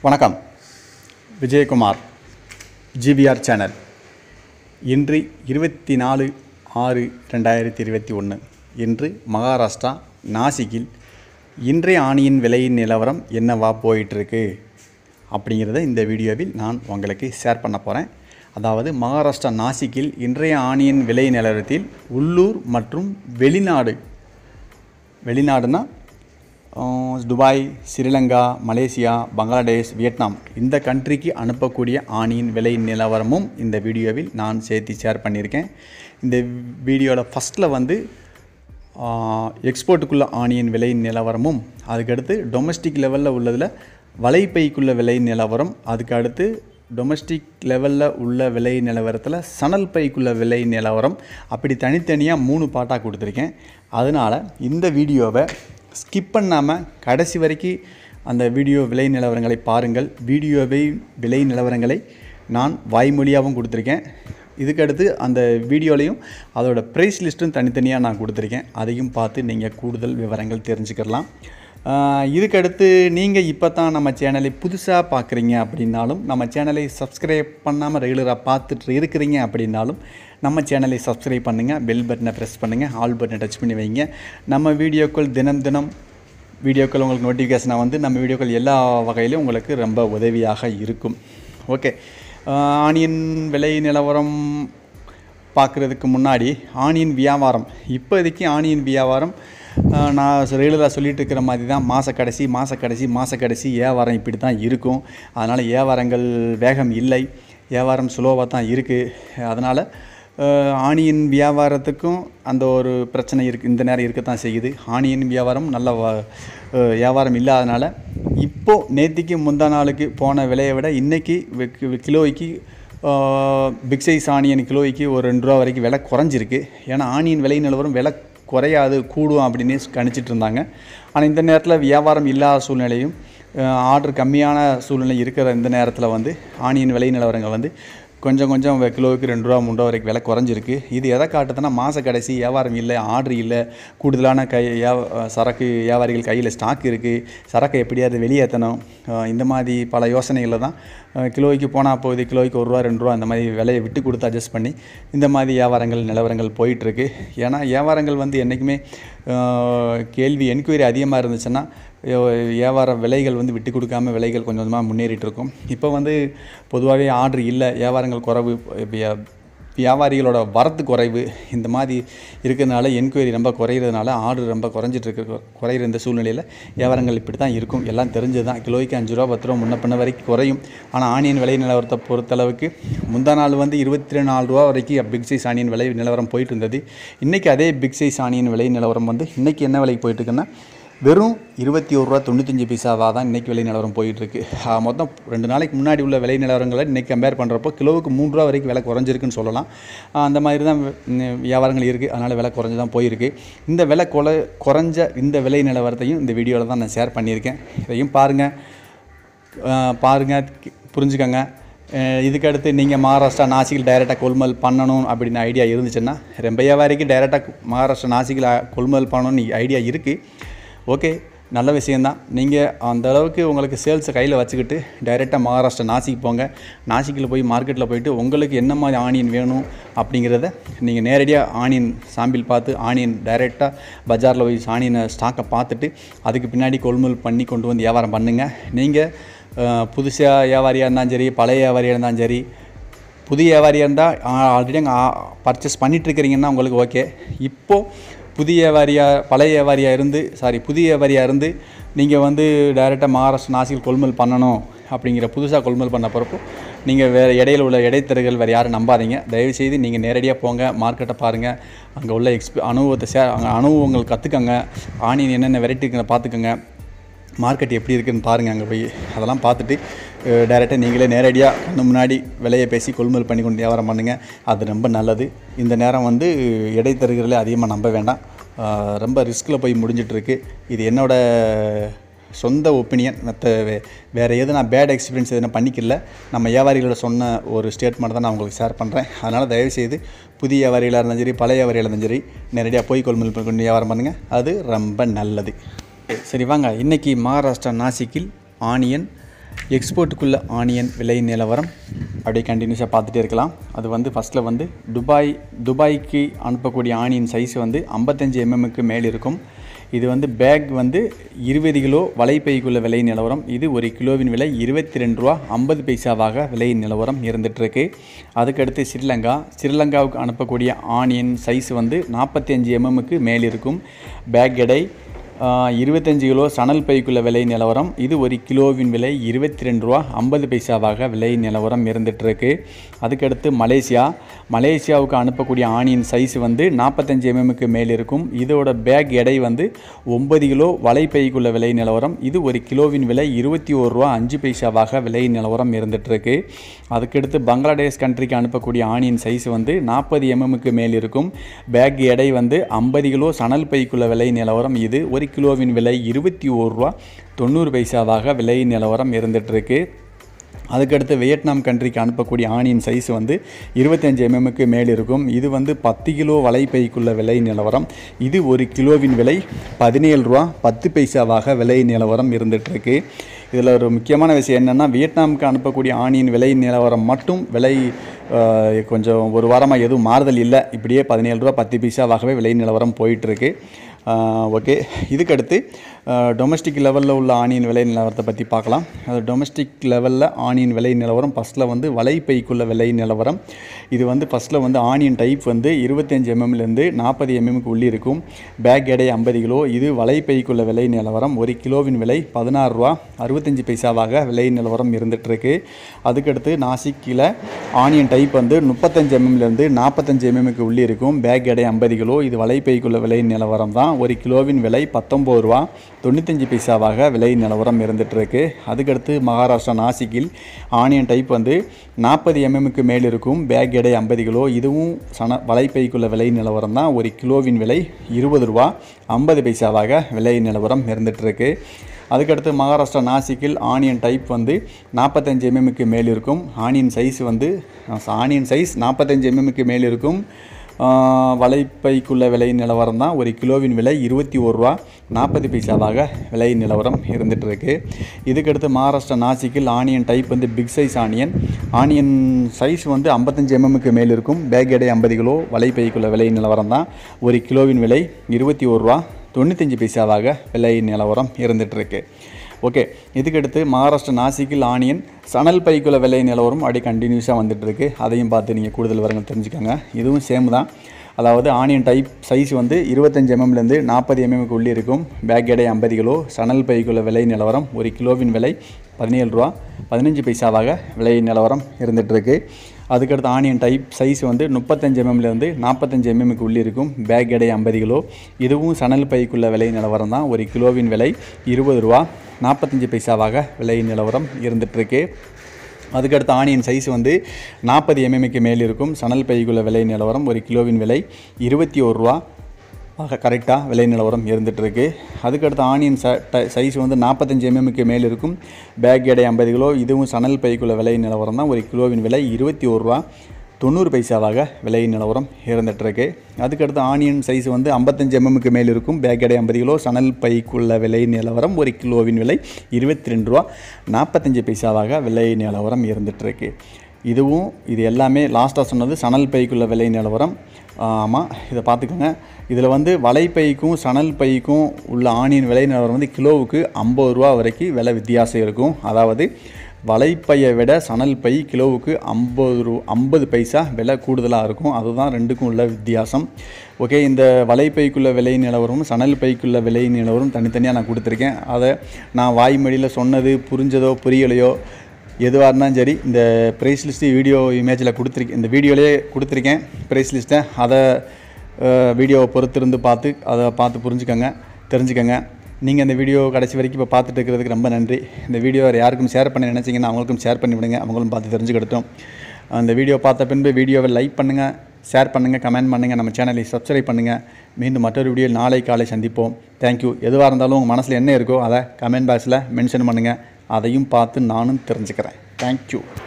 வணக்கம். Vijayakumar GPR channel. இன்று 24/6/2021 இன்று மகாராஷ்டிரா நாசிக்கில் இன்றைய ஆணியின் விலையின் நிலவரம் என்னவா போயிட்டுருக்கு அப்படிங்கிறத இந்த வீடியோவில் நான் உங்களுக்கு ஷேர் பண்ண போகிறேன். அதாவது மகாராஷ்டிரா நாசிக்கில் இன்றைய ஆணியின் விலை நிலவரத்தில் உள்ளூர் மற்றும் வெளிநாடுனா Dubai, Sri Lanka, Malaysia, Bangladesh, Vietnam இந்த கண்ட்ரிக்கு அனுப்பக்கூடிய ஆணியின் விலை நிலவரமும் இந்த வீடியோவில் நான் சேர்த்து ஷேர் பண்ணியிருக்கேன். இந்த வீடியோவில் ஃபஸ்ட்டில் எக்ஸ்போர்ட்டுக்குள்ள ஆணியின் விலை நிலவரமும், அதுக்கடுத்து டொமஸ்டிக் லெவலில் உள்ளதில் வலைப்பைக்குள்ள விலை நிலவரம், அதுக்கு அடுத்து டொமஸ்டிக் லெவலில் உள்ள விலை நிலவரத்தில் சணல் பைக்குள்ள விலை நிலவரம், அப்படி தனித்தனியாக 3 பாட்டாக கொடுத்துருக்கேன். அதனால் இந்த வீடியோவை ஸ்கிப் பண்ணாமல் கடைசி வரைக்கும் அந்த வீடியோ விலை நிலவரங்களை பாருங்கள். விலை நிலவரங்களை நான் வாய்மொழியாகவும் கொடுத்துருக்கேன். இதுக்கடுத்து அந்த வீடியோலையும் அதோட ப்ரைஸ் லிஸ்ட்டும் தனித்தனியாக நான் கொடுத்துருக்கேன். அதையும் பார்த்து நீங்கள் கூடுதல் விவரங்கள் தெரிஞ்சுக்கலாம். இதுக்கடுத்து நீங்கள் இப்போ தான் நம்ம சேனலை புதுசாக பார்க்குறீங்க அப்படின்னாலும், நம்ம சேனலை சப்ஸ்கிரைப் பண்ணாமல் ரெகுலராக பார்த்துட்டு இருக்கிறீங்க அப்படின்னாலும் நம்ம சேனலை சப்ஸ்கிரைப் பண்ணுங்கள், பெல் பட்டனை ப்ரெஸ் பண்ணுங்கள், ஆல் பட்டனை டச் பண்ணி வைங்க. நம்ம வீடியோக்கள் தினம் வீடியோக்கள் உங்களுக்கு நோட்டிஃபிகேஷனாக நம்ம வீடியோக்கள் எல்லா வகையிலும் உங்களுக்கு ரொம்ப உதவியாக இருக்கும். ஓகே, ஆனியன் விலை நிலவரம் பார்க்குறதுக்கு முன்னாடி ஆனியன் வியாபாரம், இப்போதைக்கு ஆனியன் வியாபாரம் நான் ரெகுலராக சொல்லிகிட்டு இருக்கிற மாதிரி தான் மாத கடைசி வியாபாரம் இப்படி தான் இருக்கும். அதனால் வியாபாரங்கள் வேகம் இல்லை, வியாபாரம் ஸ்லோவாக தான் இருக்குது. அதனால் ஆனியன் வியாபாரத்துக்கும் அந்த ஒரு பிரச்சனை இருக்குது, இந்த நேரம் இருக்கத்தான் செய்யுது. ஆனியன் வியாபாரம் நல்ல வியாபாரம் இல்லாதனால இப்போது நேற்றுக்கு முந்தா நாளுக்கு போன விலையை விட இன்றைக்கி கிலோய்க்கு பிக் சைஸ் ஆனியன் கிலோய்க்கு ஒரு 2 ரூபா வரைக்கும் விலை குறைஞ்சிருக்கு. ஏன்னா ஆனியன் விலை நிலவரம் விலை குறையாது, கூடும் அப்படின்னு கணிச்சிட்டு இருந்தாங்க. ஆனால் இந்த நேரத்தில் வியாபாரம் இல்லாத சூழ்நிலையும் ஆர்டர் கம்மியான சூழ்நிலை இருக்கிற இந்த நேரத்தில் ஆனியன் விலை நிலவரங்கள் கொஞ்சம் கிலோவுக்கு 2 ரூபா 3 ரூபா வரைக்கும் விலை குறைஞ்சிருக்கு. இது எதை காட்டுதுன்னா, மாத கடைசி வியாபாரம் இல்லை, ஆர்டர் இல்லை, கூடுதலான சரக்கு வியாபாரிகள் கையில் ஸ்டாக் இருக்குது, சரக்கை எப்படியாவது வெளியேற்றணும், இந்த மாதிரி பல யோசனைகளில் தான் கிலோவுக்கு போனால் போகுது, கிலோவுக்கு 1 ரூபா 2 ரூபா அந்த மாதிரி விலையை விட்டு கொடுத்து அட்ஜஸ்ட் பண்ணி இந்த மாதிரி நிலவரங்கள் போயிட்டுருக்கு. ஏன்னா வியாபாரங்கள் என்றைக்குமே கேள்வி என்கொயரி அதிகமாக இருந்துச்சுன்னா வியாபார விலைகள் விட்டு கொடுக்காமல் விலைகள் கொஞ்சம் கொஞ்சமாக முன்னேறிட்டு இருக்கும். இப்போ பொதுவாகவே ஆர்டர் இல்லை, வியாபாரங்கள் குறைவு, வியாபாரிகளோட வரத்து குறைவு, இந்த மாதிரி இருக்கிறதுனால என்கொயரி ரொம்ப குறையிறதுனால ஆர்டர் ரொம்ப குறையிற இந்த சூழ்நிலையில் வியாபாரங்கள் இப்படி தான் இருக்கும். எல்லாம் தெரிஞ்சது தான். கிலோய்க்கு 5 ரூபா 10 ரூபா முன்ன பண்ண வரைக்கும் குறையும். ஆனால் ஆனியன் விலை நிலவரத்தை பொறுத்தளவுக்கு முந்தா நாள் 24 ரூபா வரைக்கும் பிக் சைஸ் ஆனியன் விலை நிலவரம் போயிட்டு இருந்தது. இன்றைக்கி அதே பிக் சைஸ் ஆனியன் விலை நிலவரம் இன்றைக்கி என்ன விலைக்கு போயிட்டுருக்குன்னா வெறும் 21 ரூபா 95 பைசாவாக தான் இன்றைக்கி விலை நிலவரம் போயிட்டுருக்கு. மொத்தம் 2 நாளைக்கு முன்னாடி உள்ள விலை நிலவரங்களை இன்றைக்கி கம்பேர் பண்ணுறப்போ கிலோவுக்கு 3 ரூபா வரைக்கும் விலை குறைஞ்சிருக்குன்னு சொல்லலாம். அந்த மாதிரி தான் வியாபாரங்கள் இருக்குது. அதனால் விலை குறைஞ்சி தான் போயிருக்கு. இந்த விலை குறைஞ்ச இந்த விலை நிலவரத்தையும் இந்த வீடியோவில் தான் நான் ஷேர் பண்ணியிருக்கேன். இதையும் பாருங்கள், புரிஞ்சுக்கோங்க. இதுக்கடுத்து நீங்கள் மகாராஷ்டிரா நாசிக்கில் டைரெக்டாக கொள்முதல் பண்ணணும் அப்படின்னு ஐடியா இருந்துச்சுன்னா, ரொம்ப வியாபாரிக்கு டைரெக்டாக மகாராஷ்டிரா நாசிக்கில் கொள்முதல் பண்ணணும்னு ஐடியா இருக்குது. ஓகே, நல்ல விஷயந்தான். நீங்கள் அந்த அளவுக்கு உங்களுக்கு சேல்ஸை கையில் வச்சுக்கிட்டு டைரெக்டாக மகாராஷ்டிரா நாசிக்கு போங்க. நாசிக்கில் போய் மார்க்கெட்டில் போயிட்டு உங்களுக்கு என்ன மாதிரி ஆனியன் வேணும் அப்படிங்கிறத நீங்கள் நேரடியாக ஆனியன் சாம்பிள் பார்த்து, ஆனியன் டைரெக்டாக பஜாரில் போய் ஆனியனை ஸ்டாக்கை பார்த்துட்டு அதுக்கு பின்னாடி கொள்முதல் பண்ணி கொண்டு வியாபாரம் பண்ணுங்கள். நீங்கள் புதுசாக வியாபாரியாக இருந்தாலும் சரி, பழைய வியாபாரியாக இருந்தாலும் சரி, புதிய வியாபாரியாக இருந்தால் ஆல்ரெடி அங்கே பர்ச்சேஸ் பண்ணிகிட்ருக்கிறீங்கன்னா உங்களுக்கு ஓகே. இப்போது புதிய வியாபாரியாக இருந்து நீங்கள் டைரெக்டாக மகாராஷ்டிரா நாசிக்கில் கொள்முதல் பண்ணணும் அப்படிங்கிற புதுசாக கொள்முதல் பண்ண பிறப்போ நீங்கள் வேறு இடையில் உள்ள இடைத்தரகர்கள் வேறு யாரும் நம்பாதீங்க. தயவுசெய்து நீங்கள் நேரடியாக போங்க, மார்க்கெட்டை பாருங்கள், அங்கே உள்ள அனுபவத்தை அனுபவங்கள் கற்றுக்கங்க, ஆனியன் என்னென்ன வெரைட்டி இருக்குன்னு பார்த்துக்கோங்க, மார்க்கெட் எப்படி இருக்குதுன்னு பாருங்கள். அங்கே போய் அதெல்லாம் பார்த்துட்டு டைரெக்டாக நீங்களே நேரடியாக இன்னும் முன்னாடி விலையை பேசி கொள்முதல் பண்ணி கொண்டு வியாபாரம் பண்ணுங்கள். அது ரொம்ப நல்லது. இந்த நேரம் இடைத்தரகர்களே அதிகமாக நம்ப வேண்டாம். ரொம்ப ரிஸ்கில் போய் முடிஞ்சிட்ருக்கு. இது என்னோடய சொந்த ஒப்பீனியன். வேறு எதுவும் நான் பேட் எக்ஸ்பீரியன்ஸ் எதுவும் பண்ணிக்கல. நம்ம வியாபாரிகளோட சொன்ன ஒரு ஸ்டேட்மெண்ட் தான் நான் உங்களுக்கு ஷேர் பண்ணுறேன். அதனால் தயவுசெய்து புதிய வியாபாரிகளாக இருந்தாலும் சரி, பழைய வியாபாரிகளாக இருந்தாலும் சரி, நேரடியாக போய் கொள்முதல் பண்ணி வியாபாரம் பண்ணுங்கள். அது ரொம்ப நல்லது. சரி வாங்க, இன்றைக்கி மகாராஷ்டிரா நாசிக்கில் ஆனியன் எக்ஸ்போர்ட்டுக்குள்ள ஆனியன் விலை நிலவரம் அப்படியே கண்டினியூஸாக பார்த்துட்டே இருக்கலாம். அது வந்து ஃபஸ்ட்டில் வந்து துபாய்க்கு அனுப்பக்கூடிய ஆனியன் சைஸ் வந்து 55 mmக்கு மேல் இருக்கும். இது வந்து பேக் வந்து 20 கிலோ வலைப்பைக்குள்ள விலை நிலவரம். இது ஒரு கிலோவின் விலை 22 ரூபா 50 பைசாவாக விலை நிலவரம் இருந்துகிட்ருக்கு. அதுக்கடுத்து ஸ்ரீலங்காவுக்கு அனுப்பக்கூடிய ஆனியன் சைஸ் வந்து 45 mmக்கு மேல் இருக்கும். பேக் எடை 25 கிலோ சணல் பைக்குள்ள விலை நிலவரம். இது ஒரு கிலோவின் விலை 22 ரூபா 50 பைசாவாக விலை நிலவரம் இருந்துகிட்ருக்கு. அதுக்கடுத்து மலேசியாவுக்கு அனுப்பக்கூடிய ஆனியன் சைஸ் வந்து 45 mmக்கு மேல் இருக்கும். இதோட பேக் எடை வந்து 9 கிலோ வலைப்பைக்குள்ள விலை நிலவரம். இது ஒரு கிலோவின் விலை 21 ரூபா 5 பைசாவாக விலை நிலவரம் இருந்துகிட்ருக்கு. அதுக்கடுத்து பங்களாதேஷ் கண்ட்ரிக்கு அனுப்பக்கூடிய ஆனியன் சைஸ் வந்து 40 mmக்கு மேல் இருக்கும். பேக் எடை வந்து 50 கிலோ சணல் பைக்குள்ள விலை நிலவரம். இது ஒரு கிலோவின் விலை 21 ரூபா 90 பைசாவாக விலை நிலவரம் இருந்துகிட்ருக்கு. அதுக்கடுத்து வியட்நாம் கண்ட்ரிக்கு அனுப்பக்கூடிய ஆனியன் சைஸ் வந்து 25 mmக்கு மேல் இருக்கும். இது வந்து 10 கிலோ வலைப்பைக்குள்ள விலை நிலவரம். இது ஒரு கிலோவின் விலை 17 ரூபா 10 பைசாவாக விலை நிலவரம் இருந்துகிட்ருக்கு. இதில் ஒரு முக்கியமான விஷயம் என்னென்னா, வியட்நாமுக்கு அனுப்பக்கூடிய ஆனியன் விலை நிலவரம் மட்டும் விலை கொஞ்சம் ஒரு வாரமாக எதுவும் மாறுதல் இல்லை. இப்படியே 17 ரூபா 10 பைசாவாகவே விலை நிலவரம் போயிட்டுருக்கு. ஓகே, இதுக்கடுத்து டொமஸ்டிக் லெவலில் உள்ள ஆனியன் விலை நிலவரத்தை பற்றி பார்க்கலாம். அது டொமஸ்டிக் லெவலில் ஆனியன் விலை நிலவரம் ஃபஸ்ட்டில் வந்து வலைப்பைக்குள்ள விலை நிலவரம். இது வந்து ஃபஸ்ட்டில் வந்து ஆனியன் டைப் வந்து 25 mmலேருந்து 40 mmக்கு உள்ளே இருக்கும். பேக் எடை 50 கிலோ. இது வலைப்பைக்குள்ள விலை நிலவரம். ஒரு கிலோவின் விலை 16 ரூபா 65 பைசாவாக விலை நிலவரம் இருந்துகிட்ருக்கு. அதுக்கடுத்து நாசிக்கில் ஆனியன் டைப் வந்து 35 mmலேருந்து 45 mmக்கு உள்ளே இருக்கும். பேக் எடை 50 கிலோ. இது வலைப்பைக்குள்ள விலை நிலவரம் தான். ஒரு கிலோவின் விலை 19 ரூபா 95 பைசாவாக விலை நிலவரம் இருந்துகிட்ருக்கு. அதுக்கடுத்து மகாராஷ்டிரா நாசிக்கில் ஆனியன் டைப் வந்து 40 mmக்கு மேல் இருக்கும். பேக் எடை 50 கிலோ. இதுவும் வலைப்பைக்குள்ள விலை நிலவரம் தான். ஒரு கிலோவின் விலை 20 ரூபா 50 பைசாவாக விலை நிலவரம் இருந்துகிட்ருக்கு. அதுக்கடுத்து மகாராஷ்டிரா நாசிக்கில் ஆனியன் டைப் வந்து 45 mmக்கு மேல் இருக்கும். ஆனியன் சைஸ் 45 mmக்கு மேல் இருக்கும். வலைப்பைக்குள்ள விலை நிலவரம் தான். ஒரு கிலோவின் விலை 21 ரூபா 40 பைசாவாக விலை நிலவரம் இருந்துகிட்ருக்கு. இதுக்கடுத்து மகாராஷ்டிரா நாசிக்கில் ஆனியன் டைப் வந்து பிக் சைஸ் ஆனியன் சைஸ் வந்து 55 mmக்கு மேல் இருக்கும். பேக் எடை 50 கிலோ. வலைப்பைக்குள்ள விலை நிலவரம் தான். ஒரு கிலோவின் விலை 21 ரூபா 95 பைசாவாக விலை நிலவரம் இருந்துகிட்ருக்கு. ஓகே, இதுக்கடுத்து மகாராஷ்டிரா நாசிக்கில் ஆனியன் சணல் பைக்குள்ள விலை நிலவரம் அப்படி கண்டினியூஸாக வந்துட்டுருக்கு. அதையும் பார்த்து நீங்கள் கூடுதல் விவரங்கள் தெரிஞ்சுக்கோங்க. இதுவும் சேம் தான். அதாவது ஆனியன் டைப் சைஸ் வந்து 25 mmலேருந்து 40 mmக்கு உள்ளே இருக்கும். பேக் எடை 50 கிலோ. சணல் பைக்குள்ள விலை நிலவரம். ஒரு கிலோவின் விலை 17 ரூபா 15 பைசாவாக விலை நிலவரம் இருந்துகிட்ருக்கு. அதுக்கடுத்து ஆனியன் டைப் சைஸ் வந்து 35 mmலேருந்து 45 mmக்கு உள்ளே இருக்கும். பேக் எடை 50 கிலோ. இதுவும் சணல் பைக்குள்ள விலை நிலவரம் தான். ஒரு கிலோவின் விலை 20 ரூபா 45 பைசாவாக விலை நிலவரம் இருந்துகிட்ருக்கு. அதுக்கடுத்து ஆனியன் சைஸ் வந்து 40 mmக்கு மேல் இருக்கும். சணல் பைக்குள்ள விலை நிலவரம். ஒரு கிலோவின் விலை 21 ரூபா கரெக்டாக விலை நிலவரம் இருந்துகிட்ருக்கு. அதுக்கடுத்து ஆனியன் சைஸ் வந்து 45 mmக்கு மேல் இருக்கும். பேக் எடை 50 கிலோ. இதுவும் சணல் பைக்குள்ள விலை நிலவரம் தான். ஒரு கிலோவின் விலை 21 ரூபா 90 பைசாவாக விலை நிலவரம் இருந்துகிட்ருக்கு. அதுக்கடுத்து ஆனியன் சைஸ் வந்து 55 mmக்கு மேல் இருக்கும். பேக் எடை 50 கிலோ. சணல் பைக்குள்ள விலை நிலவரம். ஒரு கிலோவின் விலை 22 ரூபா 45 பைசாவாக விலை நிலவரம் இருந்துகிட்ருக்கு. இது எல்லாமே லாஸ்ட்டாக சொன்னது சணல் பைக்குள்ள விலை நிலவரம். ஆமாம், இதை பார்த்துக்கோங்க. இதில் வந்து வலைப்பைக்கும் சணல் பைக்கும் உள்ள ஆனியன் விலை நிலவரம் வந்து கிலோவுக்கு 50 ரூபா வரைக்கும் விலை வித்தியாசம் இருக்கும். அதாவது வலைப்பையை விட சணல் பை கிலோவுக்கு 50 பைசா விலை கூடுதலாக இருக்கும். அதுதான் ரெண்டுக்கும் உள்ள வித்தியாசம். ஓகே, இந்த வலைப்பைக்குள்ள விலை நிலவரமும் சணல் பைக்குள்ள விலை நிலவரம் தனித்தனியாக நான் கொடுத்துருக்கேன். அதை நான் வாய்மொழியில் சொன்னது புரிஞ்சதோ புரியலையோ எதுவாக இருந்தாலும் சரி, இந்த ப்ரைஸ் லிஸ்ட்டு வீடியோ இமேஜில் இந்த வீடியோலேயே கொடுத்துருக்கேன் ப்ரைஸ் லிஸ்ட்டை. அதை வீடியோவை பொறுத்திருந்து பார்த்து தெரிஞ்சுக்கங்க. நீங்கள் இந்த வீடியோ கடைசி வரைக்கும் இப்போ பார்த்துட்டு இருக்கிறதுக்கு ரொம்ப நன்றி. இந்த வீடியோ வேறு யாருக்கும் ஷேர் பண்ண நினச்சிங்கன்னா அவங்களுக்கும் ஷேர் பண்ணி விடுங்க. அவங்களும் பார்த்து தெரிஞ்சுக்கிட்டோம். அந்த வீடியோ பார்த்த பின்பு வீடியோவை லைக் பண்ணுங்கள், ஷேர் பண்ணுங்கள், கமெண்ட் பண்ணுங்கள், நம்ம சேனலை சப்ஸ்கிரைப் பண்ணுங்கள். மீண்டும் மற்றொரு வீடியோ நாளை காலை சந்திப்போம். தேங்க்யூ. எதுவாக இருந்தாலும் உங்கள் மனசில் என்ன இருக்கோ அதை கமெண்ட் பாக்ஸில் மென்ஷன் பண்ணுங்கள். அதையும் பார்த்து நானும் தெரிஞ்சுக்கிறேன். தேங்க்யூ.